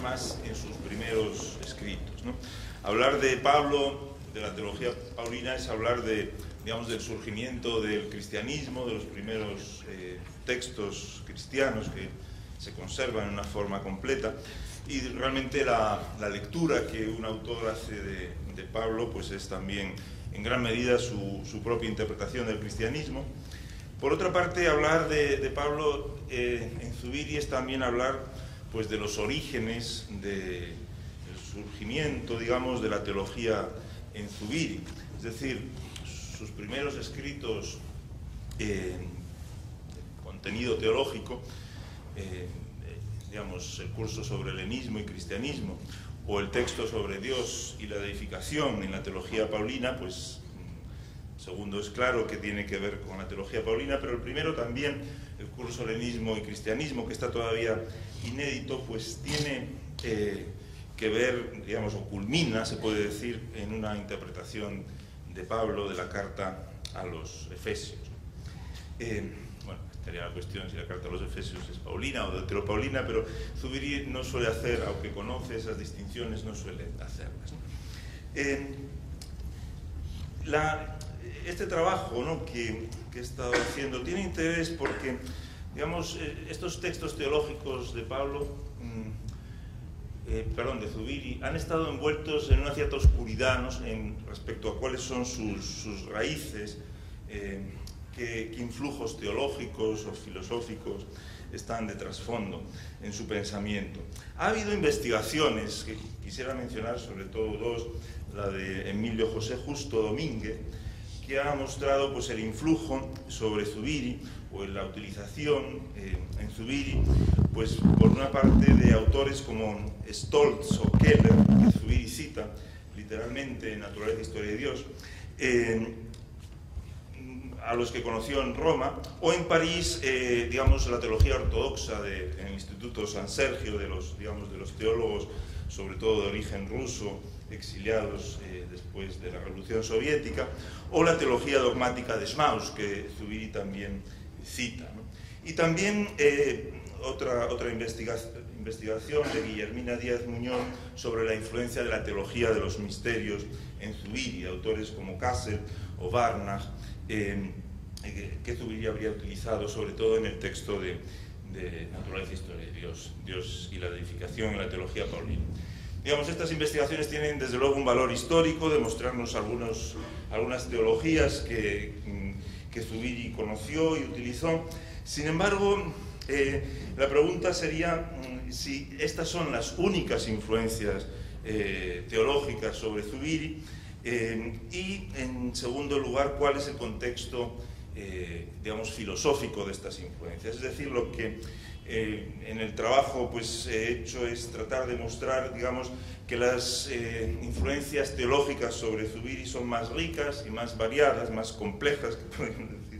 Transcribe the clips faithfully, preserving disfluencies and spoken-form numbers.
más en sus primeros escritos, ¿no? Hablar de Pablo, de la teología paulina, es hablar de, digamos, del surgimiento del cristianismo, de los primeros eh, textos cristianos que se conservan en una forma completa, y realmente la, la lectura que un autor hace de, de Pablo pues es también en gran medida su, su propia interpretación del cristianismo. Por otra parte, hablar de, de Pablo eh, en Zubiri es también hablar pues de los orígenes, del surgimiento, digamos, de la teología en Zubiri, es decir, sus primeros escritos eh, de contenido teológico, eh, digamos, el curso sobre helenismo y cristianismo, o el texto sobre Dios y la deificación en la teología paulina, pues el segundo es claro que tiene que ver con la teología paulina, pero el primero también, el curso helenismo y cristianismo, que está todavía inédito, pues tiene eh, que ver, digamos, o culmina, se puede decir, en una interpretación de Pablo de la carta a los Efesios. Eh, bueno, estaría la cuestión si la carta a los Efesios es paulina o deuteropaulina, pero Zubiri no suele hacer, aunque conoce esas distinciones, no suele hacerlas, ¿no? Eh, la, este trabajo, ¿no?, que, que he estado haciendo tiene interés porque, digamos, estos textos teológicos de Pablo, eh, perdón, de Zubiri, han estado envueltos en una cierta oscuridad, ¿no?, en, respecto a cuáles son sus, sus raíces, eh, qué, qué influjos teológicos o filosóficos están de trasfondo en su pensamiento. Ha habido investigaciones, que quisiera mencionar sobre todo dos, la de Emilio José Justo Domínguez, que ha mostrado pues, el influjo sobre Zubiri, o en la utilización eh, en Zubiri, pues por una parte de autores como Stoltz o Keller, que Zubiri cita literalmente en Naturaleza e Historia de Dios, eh, a los que conoció en Roma, o en París, eh, digamos, la teología ortodoxa de, en el Instituto San Sergio, de los, digamos, de los teólogos, sobre todo de origen ruso, exiliados eh, después de la Revolución Soviética, o la teología dogmática de Schmaus, que Zubiri también cita, ¿no? Y también eh, otra, otra investiga investigación de Guillermina Díaz Muñoz sobre la influencia de la teología de los misterios en Zubiri, autores como Kassel o Barnach, eh, que Zubiri habría utilizado sobre todo en el texto de, de Naturaleza e Historia de Dios, Dios y la deificación en la teología paulina. Digamos, estas investigaciones tienen desde luego un valor histórico de mostrarnos algunos, algunas teologías que, que Zubiri conoció y utilizó. Sin embargo, eh, la pregunta sería si estas son las únicas influencias eh, teológicas sobre Zubiri, eh, y en segundo lugar, cuál es el contexto eh, digamos, filosófico de estas influencias. Es decir, lo que eh, en el trabajo pues, he hecho es tratar de mostrar, digamos, que las eh, influencias teológicas sobre Zubiri son más ricas y más variadas, más complejas, que podemos decir,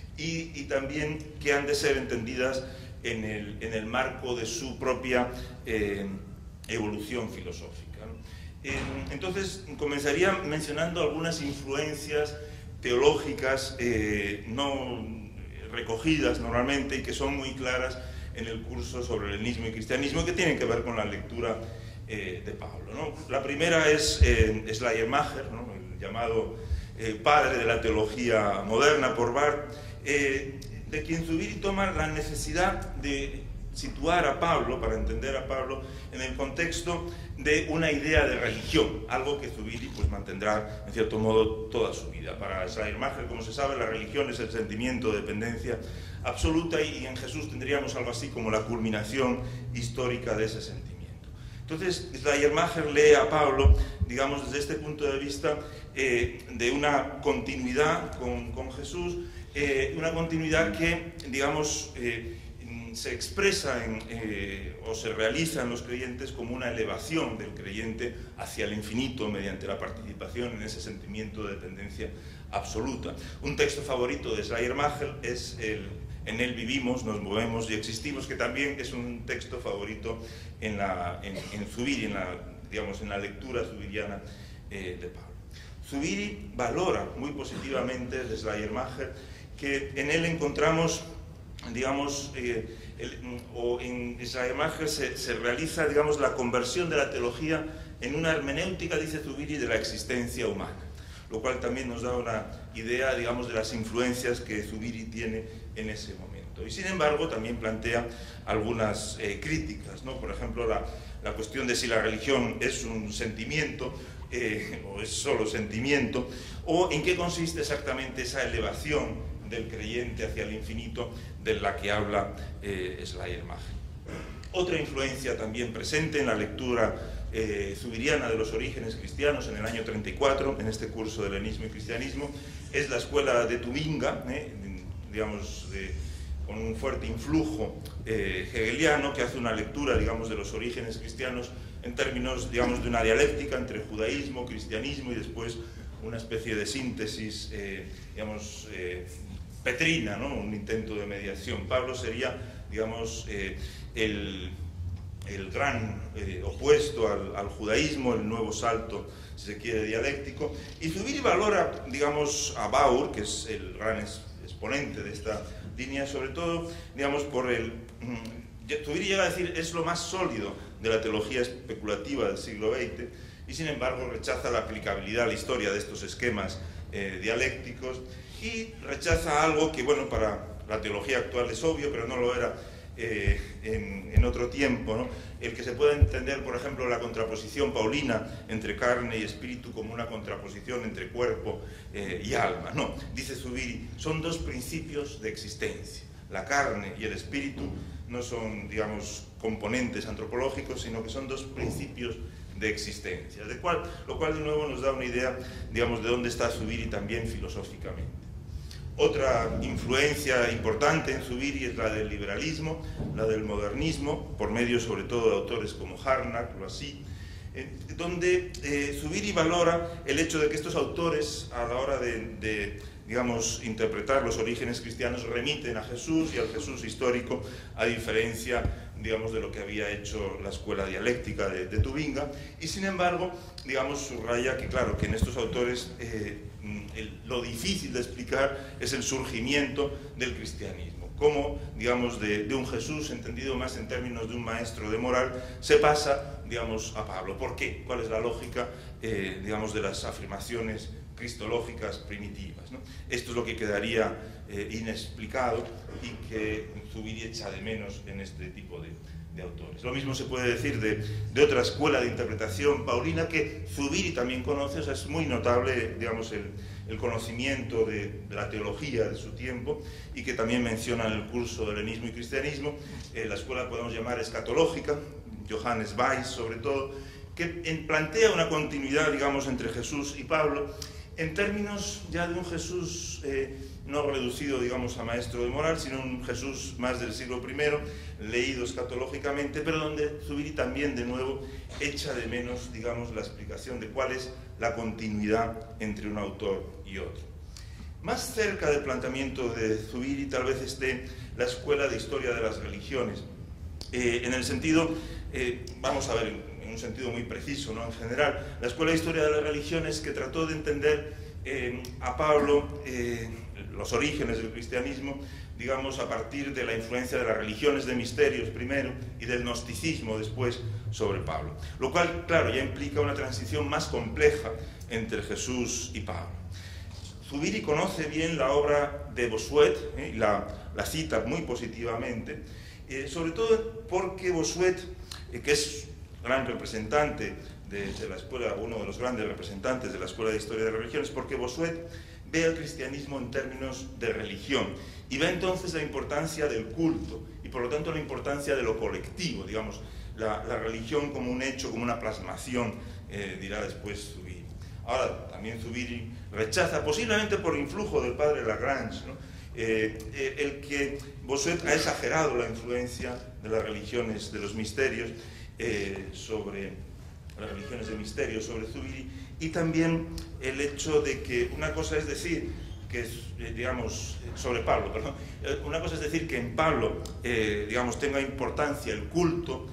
y, y también que han de ser entendidas en el, en el marco de su propia eh, evolución filosófica, ¿no? Eh, entonces, comenzaría mencionando algunas influencias teológicas eh, no recogidas normalmente y que son muy claras en el curso sobre el helenismo y cristianismo y que tienen que ver con la lectura eh, de Pablo, ¿no? La primera es eh, Schleiermacher, ¿no?, el llamado eh, padre de la teología moderna por Barth, eh, de quien Zubiri toma la necesidad de situar a Pablo, para entender a Pablo, en el contexto de una idea de religión, algo que Zubiri pues, mantendrá, en cierto modo, toda su vida. Para Schleiermacher, como se sabe, la religión es el sentimiento de dependencia absoluta y en Jesús tendríamos algo así como la culminación histórica de ese sentimiento. Entonces, Schleiermacher lee a Pablo, digamos, desde este punto de vista eh, de una continuidad con, con Jesús, eh, una continuidad que, digamos, eh, se expresa en, eh, o se realiza en los creyentes como una elevación del creyente hacia el infinito mediante la participación en ese sentimiento de dependencia absoluta. Un texto favorito de Schleiermacher es el En él vivimos, nos movemos y existimos, que también es un texto favorito en, la, en, en Zubiri, en la, digamos, en la lectura zubiriana eh, de Pablo. Zubiri valora muy positivamente de Schleiermacher que en él encontramos digamos, eh, el, o en Schleiermacher se, se realiza, digamos, la conversión de la teología en una hermenéutica, dice Zubiri, de la existencia humana, lo cual también nos da una idea, digamos, de las influencias que Zubiri tiene en ese momento. Y sin embargo, también plantea algunas eh, críticas, ¿no? Por ejemplo, la, la cuestión de si la religión es un sentimiento, eh, o es solo sentimiento, o en qué consiste exactamente esa elevación del creyente hacia el infinito de la que habla eh, Schleiermacher. Otra influencia también presente en la lectura eh, zubiriana de los orígenes cristianos en el año treinta y cuatro, en este curso de helenismo y cristianismo, es la escuela de Tubinga, eh, digamos, de, con un fuerte influjo eh, hegeliano, que hace una lectura, digamos, de los orígenes cristianos en términos, digamos, de una dialéctica entre judaísmo, cristianismo y después una especie de síntesis, eh, digamos, eh, petrina, ¿no? Un intento de mediación. Pablo sería, digamos, eh, el, el gran eh, opuesto al, al judaísmo, el nuevo salto, si se quiere, dialéctico. Y Zubiri valora, digamos, a Baur, que es el gran es, exponente de esta línea, sobre todo, digamos, por el... Zubiri llega a decir, es lo más sólido de la teología especulativa del siglo veinte, y sin embargo rechaza la aplicabilidad a la historia de estos esquemas eh, dialécticos, y rechaza algo que, bueno, para la teología actual es obvio, pero no lo era eh, en, en otro tiempo, ¿no? El que se pueda entender, por ejemplo, la contraposición paulina entre carne y espíritu como una contraposición entre cuerpo eh, y alma. No, dice Zubiri, son dos principios de existencia. La carne y el espíritu no son, digamos, componentes antropológicos, sino que son dos principios de existencia, de cual, lo cual de nuevo nos da una idea, digamos, de dónde está Zubiri también filosóficamente. Otra influencia importante en Zubiri es la del liberalismo, la del modernismo, por medio sobre todo de autores como Harnack, Loisy, eh, donde eh, Zubiri valora el hecho de que estos autores, a la hora de, de digamos, interpretar los orígenes cristianos, remiten a Jesús y al Jesús histórico, a diferencia, digamos, de lo que había hecho la escuela dialéctica de, de Tubinga, y sin embargo, digamos, subraya que, claro, que en estos autores eh, el, lo difícil de explicar es el surgimiento del cristianismo, cómo, digamos, de, de un Jesús, entendido más en términos de un maestro de moral, se pasa, digamos, a Pablo. ¿Por qué? ¿Cuál es la lógica, eh, digamos, de las afirmaciones cristológicas primitivas, ¿no? Esto es lo que quedaría eh, inexplicado y que Zubiri echa de menos en este tipo de, de autores. Lo mismo se puede decir de, de otra escuela de interpretación paulina que Zubiri también conoce, o sea, es muy notable, digamos, el, el conocimiento de, de la teología de su tiempo, y que también menciona en el curso de helenismo y cristianismo, eh, la escuela podemos llamar escatológica, Johannes Weiss sobre todo, que en, plantea una continuidad, digamos, entre Jesús y Pablo, en términos ya de un Jesús eh, no reducido, digamos, a maestro de moral, sino un Jesús más del siglo primero, leído escatológicamente, pero donde Zubiri también, de nuevo, echa de menos, digamos, la explicación de cuál es la continuidad entre un autor y otro. Más cerca del planteamiento de Zubiri tal vez esté la escuela de historia de las religiones, eh, en el sentido, eh, vamos a ver, en un sentido muy preciso, ¿no? En general, la escuela de historia de las religiones, que trató de entender eh, a Pablo eh, los orígenes del cristianismo, digamos, a partir de la influencia de las religiones de misterios primero y del gnosticismo después sobre Pablo. Lo cual, claro, ya implica una transición más compleja entre Jesús y Pablo. Zubiri conoce bien la obra de Bossuet, ¿eh? y la, la cita muy positivamente, eh, sobre todo porque Bossuet, eh, que es gran representante de, de la escuela, uno de los grandes representantes de la escuela de historia de las religiones, porque Bossuet ve al cristianismo en términos de religión y ve entonces la importancia del culto y por lo tanto la importancia de lo colectivo, digamos, la, la religión como un hecho, como una plasmación, eh, dirá después Zubiri. Ahora, también Zubiri rechaza, posiblemente por influjo del padre Lagrange, ¿no? eh, eh, el que Bossuet ha exagerado la influencia de las religiones de los misterios, Eh, sobre las religiones de misterio, sobre Zubiri, y también el hecho de que una cosa es decir que es, eh, digamos, sobre Pablo, perdón, una cosa es decir que en Pablo, eh, digamos, tenga importancia el culto,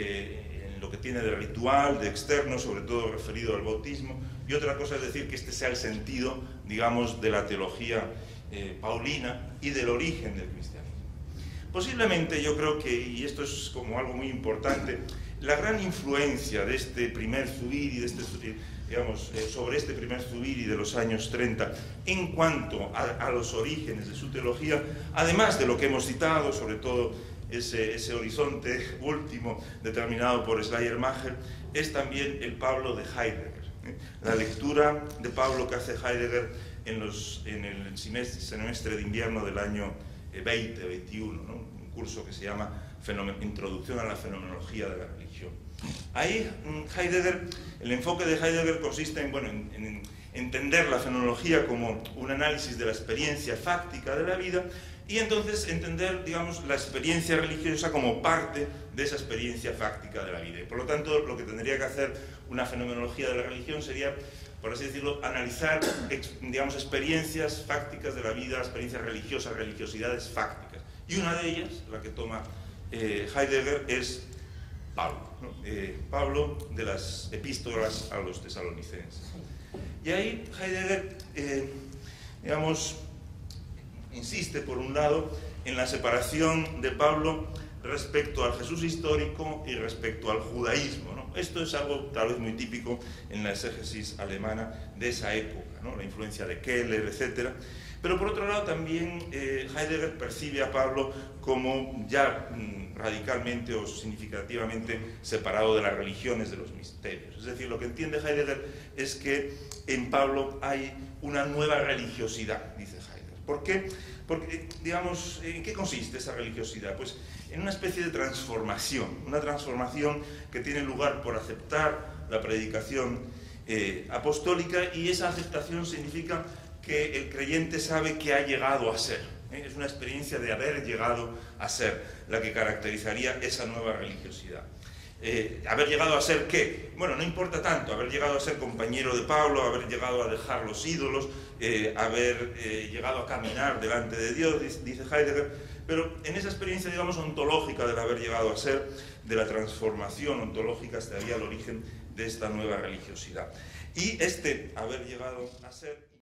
eh, en lo que tiene de ritual, de externo, sobre todo referido al bautismo, y otra cosa es decir que este sea el sentido, digamos, de la teología eh, paulina y del origen del cristianismo. Posiblemente yo creo que, y esto es como algo muy importante, la gran influencia de este primer Zubiri, de este, digamos, eh, sobre este primer Zubiri de los años treinta, en cuanto a, a los orígenes de su teología, además de lo que hemos citado, sobre todo ese, ese horizonte último determinado por Schleiermacher, es también el Pablo de Heidegger. ¿eh? La lectura de Pablo que hace Heidegger en, los, en el semestre, semestre de invierno del año veinte, veintiuno, ¿no? Un curso que se llama Introducción a la Fenomenología de la Religión. Ahí Heidegger, el enfoque de Heidegger consiste en, bueno, en, en entender la fenomenología como un análisis de la experiencia fáctica de la vida y entonces entender, digamos, la experiencia religiosa como parte de esa experiencia fáctica de la vida. Y por lo tanto, lo que tendría que hacer una fenomenología de la religión sería, por así decirlo, analizar, digamos, experiencias fácticas de la vida, experiencias religiosas, religiosidades fácticas. Y una de ellas, la que toma eh, Heidegger, es Pablo, ¿no? eh, Pablo de las epístolas a los tesalonicenses. Y ahí Heidegger, eh, digamos, insiste, por un lado, en la separación de Pablo respecto al Jesús histórico y respecto al judaísmo, ¿no? Esto es algo tal vez muy típico en la exégesis alemana de esa época, ¿no? La influencia de Keller, etcétera. Pero por otro lado también eh, Heidegger percibe a Pablo como ya mm, radicalmente o significativamente separado de las religiones, de los misterios. Es decir, lo que entiende Heidegger es que en Pablo hay una nueva religiosidad, dice Heidegger. ¿Por qué? Porque, digamos, ¿en qué consiste esa religiosidad? Pues en una especie de transformación, una transformación que tiene lugar por aceptar la predicación eh, apostólica, y esa aceptación significa que el creyente sabe que ha llegado a ser. ¿eh? Es una experiencia de haber llegado a ser la que caracterizaría esa nueva religiosidad. Eh, ¿Haber llegado a ser qué? Bueno, no importa tanto, haber llegado a ser compañero de Pablo, haber llegado a dejar los ídolos, eh, haber eh, llegado a caminar delante de Dios, dice Heidegger, pero en esa experiencia, digamos, ontológica del haber llegado a ser, de la transformación ontológica, estaría el origen de esta nueva religiosidad. Y este haber llegado a ser